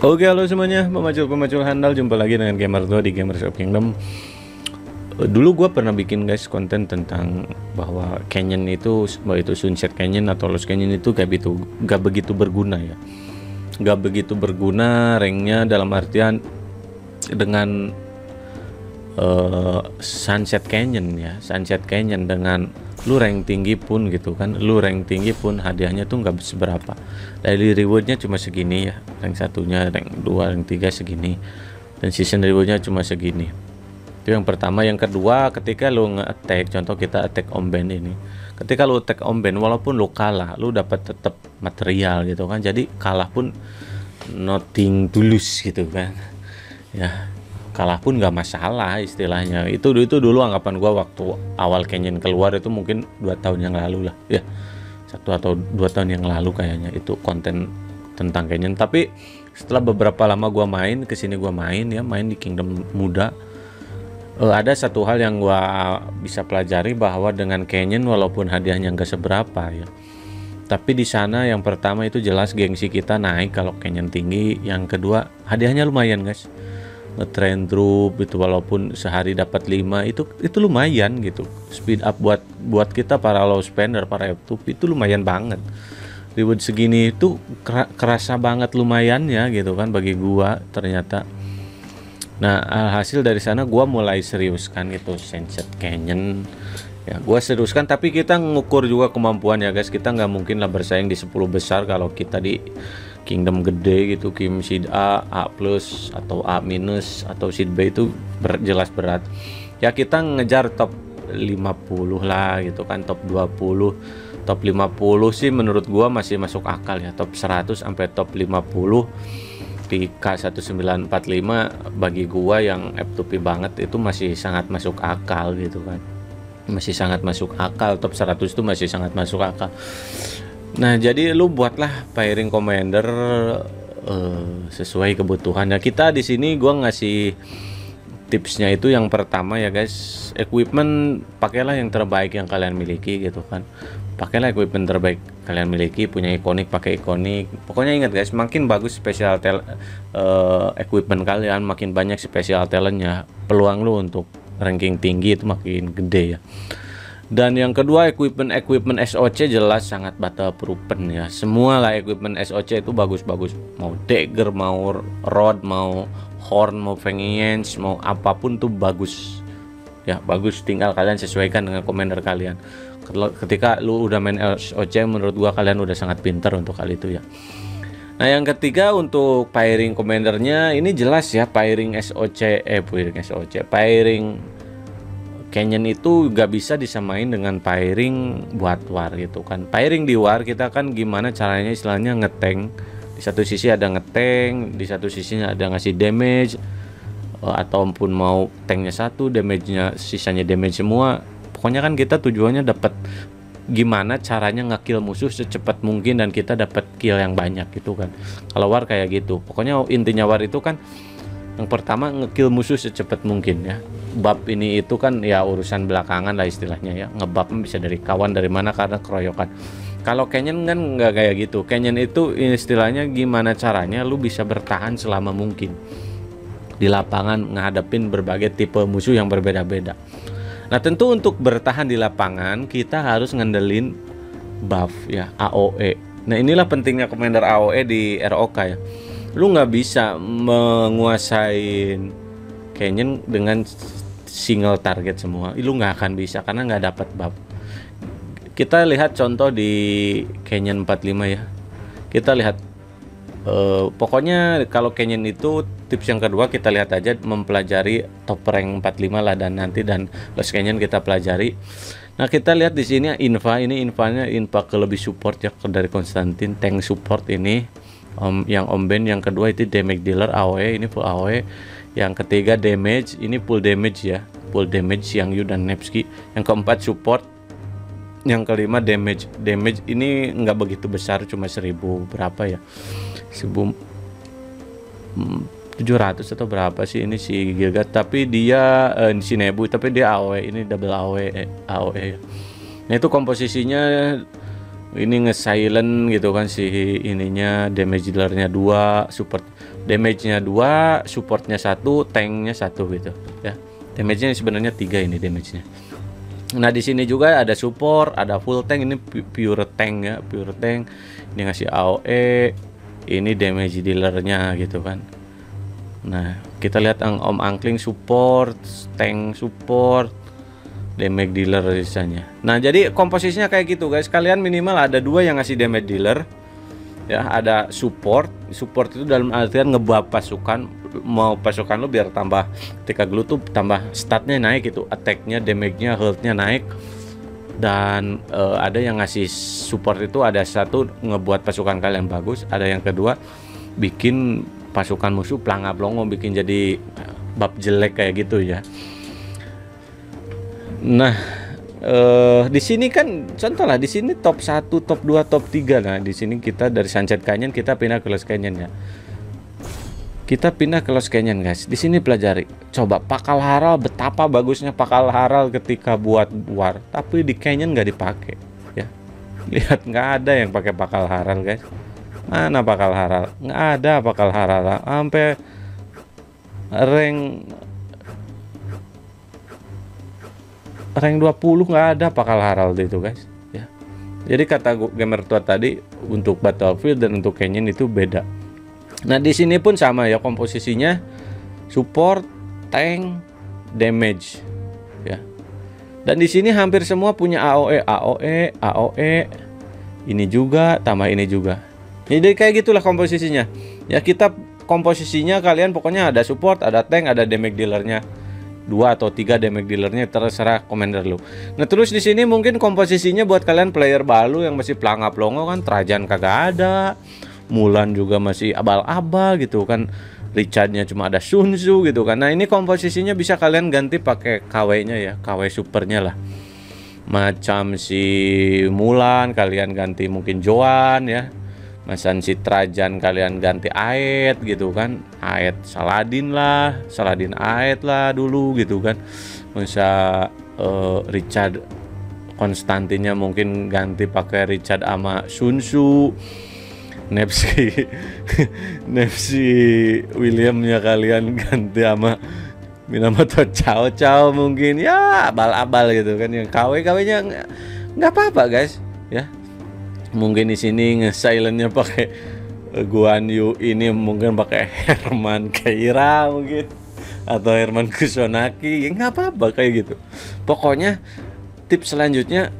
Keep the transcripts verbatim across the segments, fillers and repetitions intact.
Oke, halo semuanya, pemacul-pemacul handal, jumpa lagi dengan Gamer Tua di Gamers of Kingdom. Eh, Dulu gue pernah bikin guys konten tentang bahwa Canyon itu, bahwa itu Sunset Canyon atau Lost Canyon itu gak begitu, gak begitu berguna ya. Gak begitu berguna ranknya dalam artian dengan eh, Sunset Canyon ya, Sunset Canyon dengan lu rank tinggi pun gitu kan, lu rank tinggi pun hadiahnya tuh nggak seberapa. Daily rewardnya cuma segini ya, rank satunya, rank dua, rank tiga segini, dan season rewardnya cuma segini. Itu yang pertama. Yang kedua, ketika lu nge-attack, contoh kita attack Omben ini, ketika lu attack Omben walaupun lu kalah, lu dapat tetap material gitu kan, jadi kalah pun nothing to lose gitu kan ya, kalah pun nggak masalah istilahnya. Itu itu dulu anggapan gua waktu awal Canyon keluar, itu mungkin dua tahun yang lalu lah ya, satu atau dua tahun yang lalu kayaknya itu konten tentang Canyon. Tapi setelah beberapa lama gua main kesini, gua main ya main di Kingdom muda, eh, ada satu hal yang gua bisa pelajari, bahwa dengan Canyon walaupun hadiahnya nggak seberapa ya, tapi di sana yang pertama itu jelas gengsi kita naik kalau Canyon tinggi. Yang kedua, hadiahnya lumayan guys, ngetrain troop itu walaupun sehari dapat lima, itu itu lumayan gitu. Speed up buat buat kita para low spender, para F two P itu lumayan banget. Reward segini itu kera- kerasa banget lumayannya gitu kan bagi gua ternyata. Nah, hasil dari sana gua mulai serius kan gitu Sunset Canyon. Ya, gua seriuskan, tapi kita ngukur juga kemampuan ya guys. Kita nggak mungkin lah bersaing di sepuluh besar kalau kita di Kingdom gede gitu, Kim seed A, A plus atau A minus atau seed B itu ber, jelas berat. Ya kita ngejar top lima puluh lah gitu kan, top dua puluh, top lima puluh sih menurut gua masih masuk akal ya. Top seratus sampai top lima puluh di K seribu sembilan ratus empat puluh lima bagi gua yang F two P banget itu masih sangat masuk akal gitu kan. Masih sangat masuk akal, top seratus itu masih sangat masuk akal. Nah, jadi lu buatlah pairing commander uh, sesuai kebutuhan. Nah, kita di sini gua ngasih tipsnya itu yang pertama ya guys, equipment pakailah yang terbaik yang kalian miliki gitu kan. Pakailah equipment terbaik kalian miliki, punya ikonik pakai ikonik. Pokoknya ingat guys, makin bagus special tel uh, equipment kalian, makin banyak special talentnya, peluang lu untuk ranking tinggi itu makin gede ya. Dan yang kedua, equipment equipment S O C jelas sangat battle proven ya. Semua lah equipment S O C itu bagus-bagus. Mau dagger, mau rod, mau horn, mau fangians, mau apapun tuh bagus. Ya, bagus, tinggal kalian sesuaikan dengan commander kalian. Ketika lu udah main S O C, menurut gua kalian udah sangat pintar untuk hal itu ya. Nah, yang ketiga untuk pairing commandernya ini jelas ya, pairing S O C eh pairing S O C, pairing Canyon itu gak bisa disamain dengan pairing buat war gitu kan. Pairing di war kita kan gimana caranya istilahnya ngetank. Di satu sisi ada ngetank, di satu sisinya ada ngasih damage, eh, ataupun mau tanknya satu, damage-nya sisanya damage semua. Pokoknya kan kita tujuannya dapat gimana caranya ngekill musuh secepat mungkin dan kita dapat kill yang banyak gitu kan. Kalau war kayak gitu. Pokoknya intinya war itu kan yang pertama ngekill musuh secepat mungkin ya. Bab ini itu kan ya urusan belakangan lah istilahnya ya. Ngebab bisa dari kawan, dari mana, karena keroyokan. Kalau Canyon kan nggak kayak gitu. Canyon itu istilahnya gimana caranya lu bisa bertahan selama mungkin di lapangan ngadepin berbagai tipe musuh yang berbeda-beda. Nah, tentu untuk bertahan di lapangan kita harus ngandelin buff ya, A O E. Nah, inilah pentingnya commander A O E di R O K ya. Lu nggak bisa menguasain Canyon dengan single target semua. Lu nggak akan bisa karena nggak dapat buff. Kita lihat contoh di Canyon empat puluh lima ya. Kita lihat uh, pokoknya kalau Canyon itu tips yang kedua kita lihat aja, mempelajari top rank empat puluh lima lah, dan nanti dan Lost Canyon kita pelajari. Nah, kita lihat di sini infa, ini infanya infa ke lebih support ya dari Konstantin, tank support ini. Om, yang Omben, yang kedua itu damage dealer A O E, ini full A O E. Yang ketiga damage, ini full damage ya, full damage yang Yu dan Nevsky. Yang keempat support. Yang kelima damage, damage ini nggak begitu besar, cuma seribu berapa ya, seribu tujuh ratus atau berapa sih ini si Gilgat, tapi dia eh, si Nebu, tapi dia A O E, ini double A O E, A O E ya. Nah, itu komposisinya Ini nge-silent gitu kan si ininya, damage dealernya dua, support damage-nya dua, supportnya satu, tanknya satu gitu ya. Damage-nya sebenarnya tiga ini damage-nya. Nah di sini juga ada support, ada full tank, ini pure tank ya, pure tank. Ini ngasih A O E, ini damage dealernya gitu kan. Nah kita lihat Om Angkling support, tank support, damage dealer sisanya. Nah jadi komposisinya kayak gitu guys. Kalian minimal ada dua yang ngasih damage dealer ya, ada support. Support itu dalam artian ngebuff pasukan, mau pasukan lu biar tambah ketika glue tuh tambah statnya naik gitu, attacknya, damage-nya, health-nya naik. Dan uh, ada yang ngasih support itu, ada satu ngebuat pasukan kalian bagus, ada yang kedua bikin pasukan musuh pelangap longo, bikin jadi bab jelek kayak gitu ya. Nah, eh, di sini kan contoh lah, di sini top satu, top dua, top tiga. Nah, di sini kita dari Sunset Canyon kita pindah ke Lost Canyon ya. Kita pindah ke Lost Canyon guys. Di sini pelajari. Coba Pakal Haral, betapa bagusnya Pakal Haral ketika buat war, tapi di Canyon nggak dipakai ya. Lihat, nggak ada yang pakai Pakal Haral guys. Mana Pakal Haral? Nggak ada Pakal Haral. Sampai rank rank dua puluh nggak ada Pakal Harald itu guys ya. Jadi kata gamer tua tadi, untuk Battlefield dan untuk Canyon itu beda. Nah di sini pun sama ya, komposisinya support, tank, damage ya. Dan di sini hampir semua punya A O E, A O E, A O E. Ini juga tambah ini juga. Jadi kayak gitulah komposisinya ya. Kita komposisinya kalian pokoknya ada support, ada tank, ada damage dealernya dua atau tiga damage dealernya, terserah commander lu. Nah terus di sini mungkin komposisinya buat kalian player baru yang masih pelangap longo kan, Trajan kagak ada, Mulan juga masih abal-abal gitu kan, Richardnya cuma ada Sun Tzu gitu kan. Nah ini komposisinya bisa kalian ganti pakai K W-nya ya, K W supernya lah. Macam si Mulan kalian ganti mungkin Joan ya. Masan si Trajan kalian ganti Aed gitu kan, Aed Saladin lah, Saladin Aed lah dulu gitu kan. Masa uh, Richard Konstantinnya mungkin ganti pakai Richard ama Sun Tzu. Nepsi Nepsi Williamnya kalian ganti sama Minamoto Cao Cao mungkin ya, abal-abal gitu kan. Yang K W K W-nya nggak apa-apa guys ya. Mungkin di sini nge-silentnya pakai Guan Yu, ini mungkin pakai Herman Keira mungkin, atau Herman Kusanagi, ya nggak apa-apa kayak gitu. Pokoknya tips selanjutnya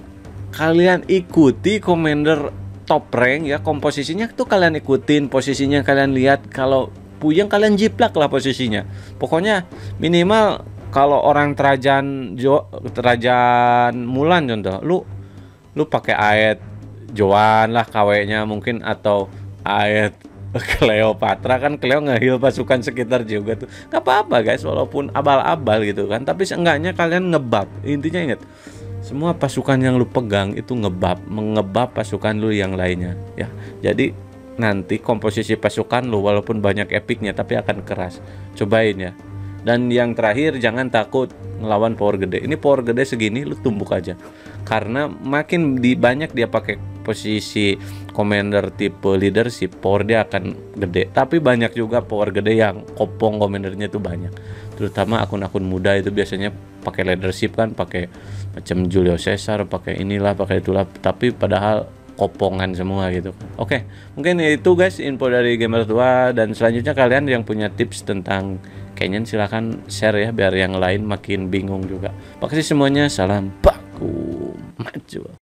kalian ikuti commander top rank ya, komposisinya tuh kalian ikutin, posisinya kalian lihat, kalau puyeng kalian jiplak lah posisinya. Pokoknya minimal kalau orang Trajan Jo, Trajan Mulan contoh, lu lu pakai Aed Joan lah K W-nya mungkin, atau Aed Cleopatra kan, Cleo nge-heal pasukan sekitar juga tuh. Gak apa-apa guys, walaupun abal-abal gitu kan, tapi seenggaknya kalian ngebab. Intinya ingat, semua pasukan yang lu pegang itu ngebab, mengebab pasukan lu yang lainnya ya. Jadi nanti komposisi pasukan lu walaupun banyak epicnya tapi akan keras. Cobain ya. Dan yang terakhir, jangan takut ngelawan power gede. Ini power gede segini lu tumbuk aja. Karena makin di banyak dia pakai posisi commander tipe leadership, power dia akan gede. Tapi banyak juga power gede yang kopong commandernya itu banyak. Terutama akun-akun muda itu biasanya pakai leadership kan, pakai macam Julio Caesar, pakai inilah, pakai itulah, tapi padahal kopongan semua gitu kan. Oke, mungkin itu guys info dari Gamer Tua, dan selanjutnya kalian yang punya tips tentang Canyon silahkan share ya, biar yang lain makin bingung juga. Makasih semuanya, salam baku maju.